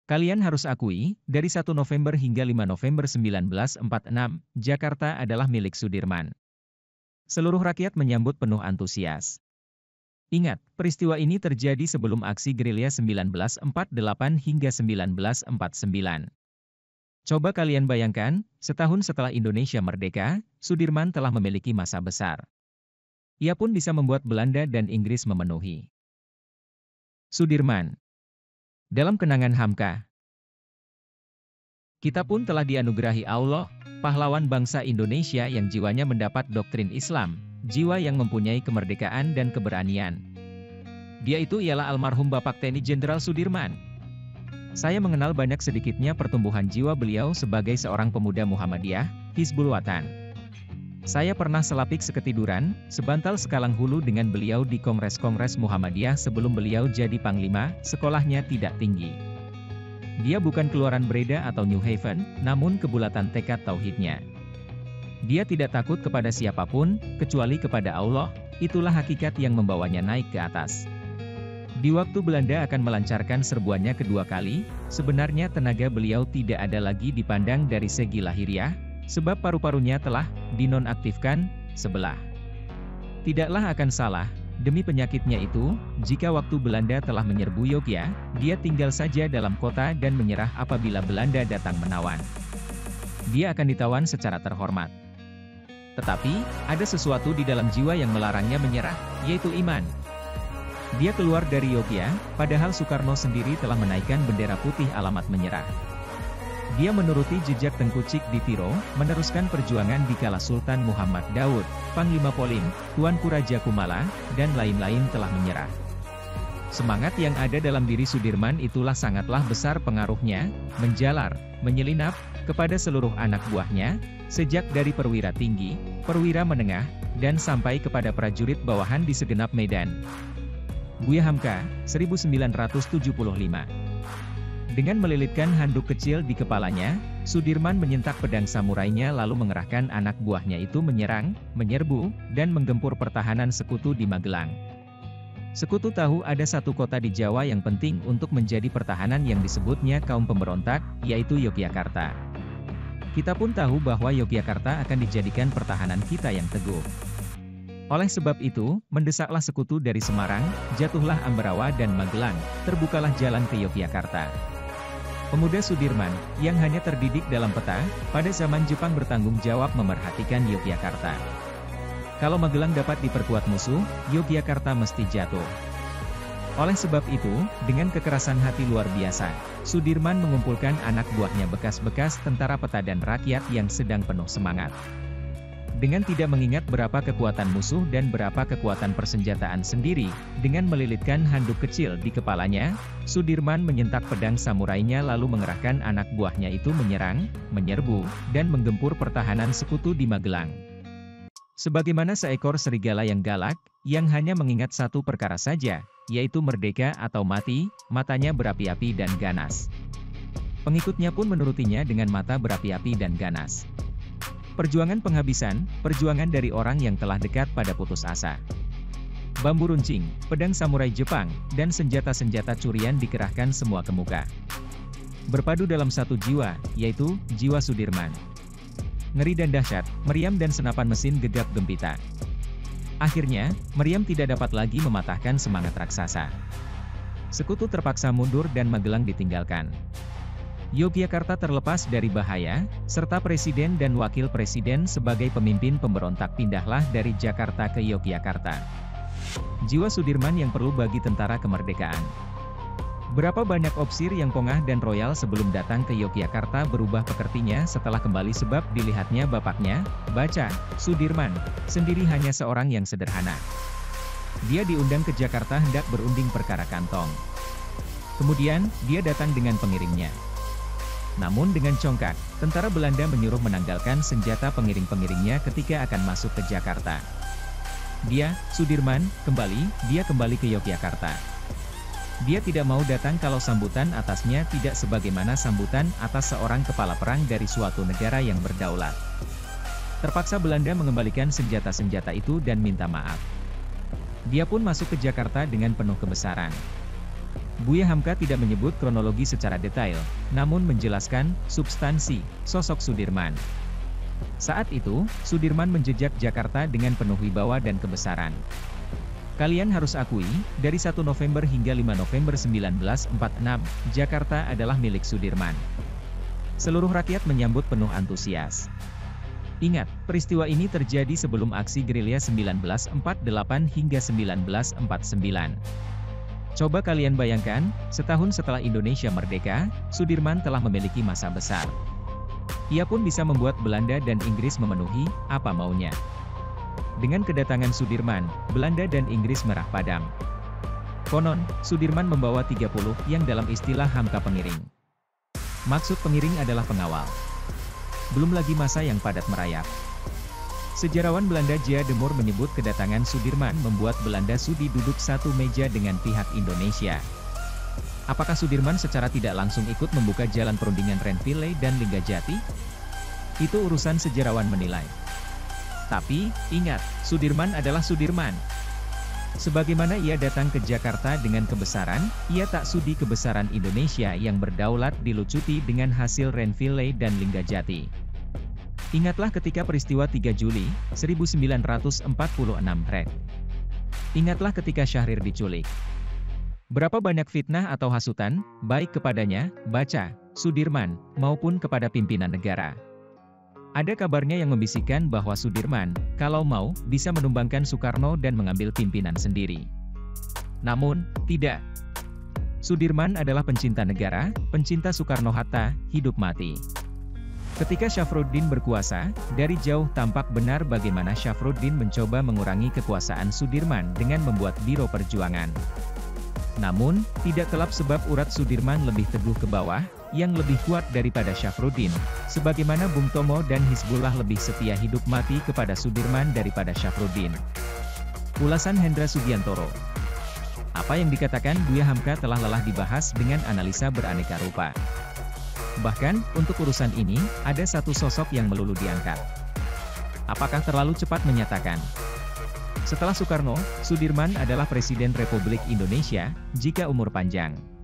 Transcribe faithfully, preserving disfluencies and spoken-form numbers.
Kalian harus akui, dari satu November hingga lima November seribu sembilan ratus empat puluh enam, Jakarta adalah milik Sudirman. Seluruh rakyat menyambut penuh antusias. Ingat, peristiwa ini terjadi sebelum aksi gerilya seribu sembilan ratus empat puluh delapan hingga seribu sembilan ratus empat puluh sembilan. Coba kalian bayangkan, setahun setelah Indonesia merdeka, Sudirman telah memiliki masa besar. Ia pun bisa membuat Belanda dan Inggris memenuhi. Sudirman. Dalam kenangan Hamka, kita pun telah dianugerahi Allah, pahlawan bangsa Indonesia yang jiwanya mendapat doktrin Islam, jiwa yang mempunyai kemerdekaan dan keberanian. Dia itu ialah almarhum Bapak Teni Jenderal Sudirman. Saya mengenal banyak sedikitnya pertumbuhan jiwa beliau sebagai seorang pemuda Muhammadiyah, Hizbul Wathan. Saya pernah selapik seketiduran, sebantal sekalang hulu dengan beliau di Kongres-Kongres Muhammadiyah sebelum beliau jadi Panglima, sekolahnya tidak tinggi. Dia bukan keluaran Breda atau New Haven, namun kebulatan tekad tauhidnya. Dia tidak takut kepada siapapun, kecuali kepada Allah, itulah hakikat yang membawanya naik ke atas. Di waktu Belanda akan melancarkan serbuannya kedua kali, sebenarnya tenaga beliau tidak ada lagi dipandang dari segi lahiriah, sebab paru-parunya telah dinonaktifkan sebelah. Tidaklah akan salah, demi penyakitnya itu, jika waktu Belanda telah menyerbu Yogya, dia tinggal saja dalam kota dan menyerah apabila Belanda datang menawan. Dia akan ditawan secara terhormat. Tetapi, ada sesuatu di dalam jiwa yang melarangnya menyerah, yaitu iman. Dia keluar dari Yogya, padahal Soekarno sendiri telah menaikkan bendera putih alamat menyerah. Dia menuruti jejak Tengku Cik di Tiro, meneruskan perjuangan di kala Sultan Muhammad Daud, Panglima Polim, Tuanku Raja Kumala, dan lain-lain telah menyerah. Semangat yang ada dalam diri Sudirman itulah sangatlah besar pengaruhnya, menjalar, menyelinap, kepada seluruh anak buahnya, sejak dari perwira tinggi, perwira menengah, dan sampai kepada prajurit bawahan di segenap medan. Buya Hamka, seribu sembilan ratus tujuh puluh lima. Dengan melilitkan handuk kecil di kepalanya, Sudirman menyentak pedang samurainya lalu mengerahkan anak buahnya itu menyerang, menyerbu, dan menggempur pertahanan sekutu di Magelang. Sekutu tahu ada satu kota di Jawa yang penting untuk menjadi pertahanan yang disebutnya kaum pemberontak, yaitu Yogyakarta. Kita pun tahu bahwa Yogyakarta akan dijadikan pertahanan kita yang teguh. Oleh sebab itu, mendesaklah sekutu dari Semarang, jatuhlah Ambarawa dan Magelang, terbukalah jalan ke Yogyakarta. Pemuda Sudirman, yang hanya terdidik dalam peta, pada zaman Jepang bertanggung jawab memerhatikan Yogyakarta. Kalau Magelang dapat diperkuat musuh, Yogyakarta mesti jatuh. Oleh sebab itu, dengan kekerasan hati luar biasa, Sudirman mengumpulkan anak buahnya bekas-bekas tentara peta dan rakyat yang sedang penuh semangat. Dengan tidak mengingat berapa kekuatan musuh dan berapa kekuatan persenjataan sendiri, dengan melilitkan handuk kecil di kepalanya, Sudirman menyentak pedang samurainya lalu mengerahkan anak buahnya itu menyerang, menyerbu, dan menggempur pertahanan sekutu di Magelang. Sebagaimana seekor serigala yang galak, yang hanya mengingat satu perkara saja, yaitu merdeka atau mati, matanya berapi-api dan ganas. Pengikutnya pun menurutinya dengan mata berapi-api dan ganas. Perjuangan penghabisan, perjuangan dari orang yang telah dekat pada putus asa. Bambu runcing, pedang samurai Jepang, dan senjata-senjata curian dikerahkan semua ke muka. Berpadu dalam satu jiwa, yaitu jiwa Sudirman. Ngeri dan dahsyat, meriam dan senapan mesin gegap gempita. Akhirnya, meriam tidak dapat lagi mematahkan semangat raksasa. Sekutu terpaksa mundur dan Magelang ditinggalkan. Yogyakarta terlepas dari bahaya, serta presiden dan wakil presiden sebagai pemimpin pemberontak pindahlah dari Jakarta ke Yogyakarta. Jiwa Sudirman yang perlu bagi tentara kemerdekaan. Berapa banyak opsir yang pongah dan royal sebelum datang ke Yogyakarta berubah pekertinya setelah kembali sebab dilihatnya bapaknya, baca, Sudirman, sendiri hanya seorang yang sederhana. Dia diundang ke Jakarta hendak berunding perkara kantong. Kemudian, dia datang dengan pengiringnya. Namun dengan congkak, tentara Belanda menyuruh menanggalkan senjata pengiring-pengiringnya ketika akan masuk ke Jakarta. Dia, Sudirman, kembali, dia kembali ke Yogyakarta. Dia tidak mau datang kalau sambutan atasnya tidak sebagaimana sambutan atas seorang kepala perang dari suatu negara yang berdaulat. Terpaksa Belanda mengembalikan senjata-senjata itu dan minta maaf. Dia pun masuk ke Jakarta dengan penuh kebesaran. Buya Hamka tidak menyebut kronologi secara detail, namun menjelaskan substansi sosok Sudirman. Saat itu, Sudirman menjejak Jakarta dengan penuh wibawa dan kebesaran. Kalian harus akui, dari satu November hingga lima November seribu sembilan ratus empat puluh enam, Jakarta adalah milik Sudirman. Seluruh rakyat menyambut penuh antusias. Ingat, peristiwa ini terjadi sebelum aksi gerilya seribu sembilan ratus empat puluh delapan hingga seribu sembilan ratus empat puluh sembilan. Coba kalian bayangkan, setahun setelah Indonesia merdeka, Sudirman telah memiliki masa besar. Ia pun bisa membuat Belanda dan Inggris memenuhi apa maunya. Dengan kedatangan Sudirman, Belanda dan Inggris merah padam. Konon, Sudirman membawa tiga puluh yang dalam istilah Hamka pengiring. Maksud pengiring adalah pengawal. Belum lagi masa yang padat merayap. Sejarawan Belanda J A de Moor menyebut kedatangan Sudirman membuat Belanda sudi duduk satu meja dengan pihak Indonesia. Apakah Sudirman secara tidak langsung ikut membuka jalan perundingan Renville dan Linggajati? Itu urusan sejarawan menilai. Tapi, ingat, Sudirman adalah Sudirman. Sebagaimana ia datang ke Jakarta dengan kebesaran, ia tak sudi kebesaran Indonesia yang berdaulat dilucuti dengan hasil Renville dan Linggajati. Ingatlah ketika peristiwa tiga Juli seribu sembilan ratus empat puluh enam Rek. Ingatlah ketika Syahrir diculik. Berapa banyak fitnah atau hasutan, baik kepadanya, baca, Sudirman, maupun kepada pimpinan negara. Ada kabarnya yang membisikkan bahwa Sudirman, kalau mau, bisa menumbangkan Soekarno dan mengambil pimpinan sendiri. Namun, tidak. Sudirman adalah pencinta negara, pencinta Soekarno-Hatta, hidup mati. Ketika Syafruddin berkuasa, dari jauh tampak benar bagaimana Syafruddin mencoba mengurangi kekuasaan Sudirman dengan membuat Biro Perjuangan. Namun, tidak kelap sebab urat Sudirman lebih teguh ke bawah, yang lebih kuat daripada Syafruddin, sebagaimana Bung Tomo dan Hizbullah lebih setia hidup mati kepada Sudirman daripada Syafruddin. Ulasan Hendra Sugiantoro. Apa yang dikatakan Buya Hamka telah lelah dibahas dengan analisa beraneka rupa. Bahkan, untuk urusan ini, ada satu sosok yang melulu diangkat. Apakah terlalu cepat menyatakan? Setelah Soekarno, Sudirman adalah Presiden Republik Indonesia, jika umur panjang.